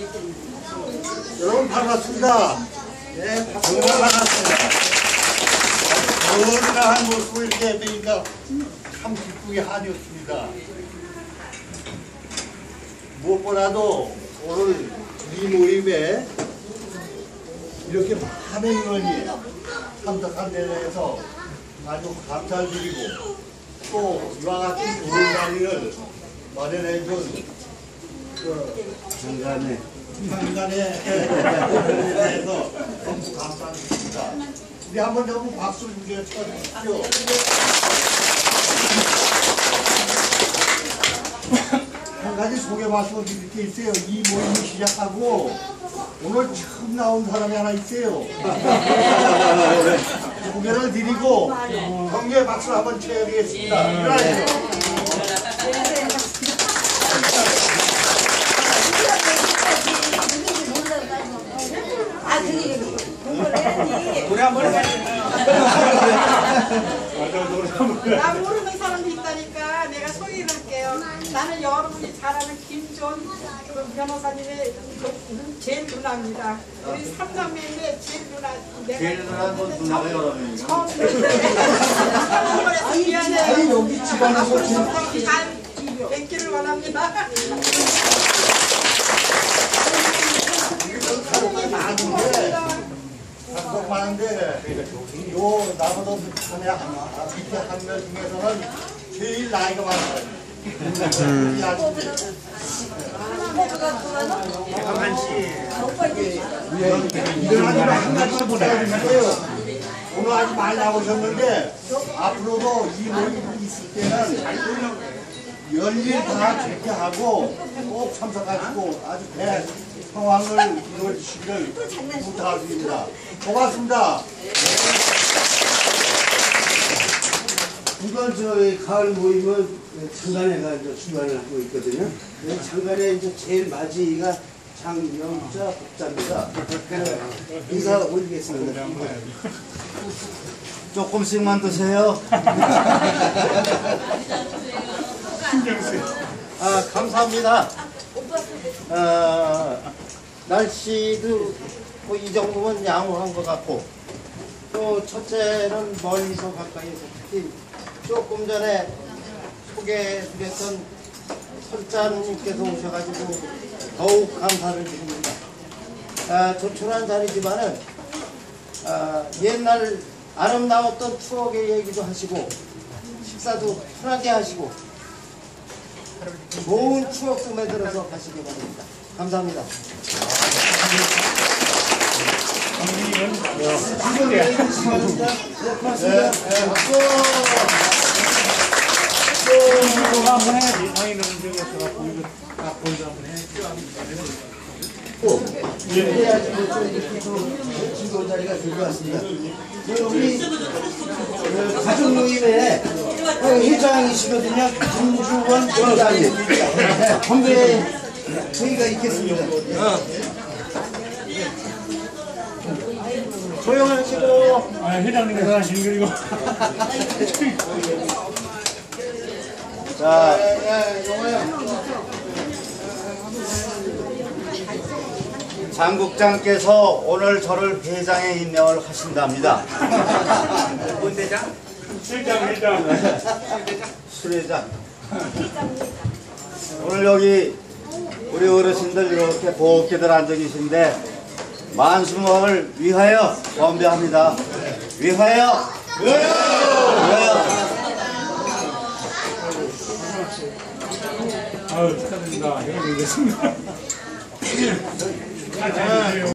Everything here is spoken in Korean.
여러분 반갑습니다. 네, 반갑습니다. 건강한 모습을 이렇게 보니까 참 기쁘게 하셨습니다. 무엇보다도 오늘 이 모임에 이렇게 많은 인원이 참석한 데 대해서 아주 감사드리고 또 이와 같은 좋은 자리를 마련해준 장관에 대해서 너무 감사드립니다. 우리 한번 너무 박수 주세요. 쳐주십시오. 한 가지 소개 말씀드릴 게 있어요. 이 모임을 시작하고 오늘 처음 나온 사람이 하나 있어요. 소개를 드리고 격려의 박수를 한번 쳐야 되겠습니다. 일어나시죠. 노래 한번 해야지. 나 모르는 사람도 있다니까 내가 소개를 할게요. 나는 여러분이 잘 아는 김존 변호사님의 제일 누나입니다. 우리 삼남매인데 제일 누나. 제일 누나는 누나가 여러 명이요. 처음 뵙는데 미안해요. 여기 집안에서 잘 뵙기를 원합니다. 감독 많은데 요 나보다 밑에 한 명 중에서는 제일 나이가 많아요. 오늘 아주 많이 나오셨는데 앞으로도 이 모임이 있을 때는 열일 다 좋게 하고 꼭 참석하시고 아주 대성황을 이루어주시기를 부탁드립니다. 고맙습니다. 이번 저희 가을 모임을 장관회가 이제 주관을 하고 있거든요. 장관회 이제 제일 맞이가 장영자 복자입니다. 인사 올리겠습니다. 조금씩만 드세요. 감사합니다. 날씨도 뭐 이 정도면 양호한 것 같고 또 첫째는 멀리서 가까이서 특히 조금 전에 소개해드렸던 설자님께서 오셔가지고 더욱 감사를 드립니다. 조촐한 자리지만은 옛날 아름다웠던 추억의 얘기도 하시고 식사도 편하게 하시고 좋은 추억도 만들어서 가시기 바랍니다. 감사합니다. 한번 해야지. 당연히 저기 와서 이거 다 본드 한번 해야지. 해야지 즐거운 자리가 될 것 같습니다. 우리 가족 모임에 회장이시거든요. 김주원 회장님. 건배 저희가 있겠습니다. 조용하시고. 회장님께서 하시는 거 이거. 자, 장국장께서 오늘 저를 회장에 임명을 하신답니다. 뭔 대장? 실장. 수례장. 오늘 여기 우리 어르신들 이렇게 곱게들 앉아 계신데 만수무강을 위하여 건배합니다. 위하여. 위하여. 아유 축하드립니다. 여러분 됐습니다.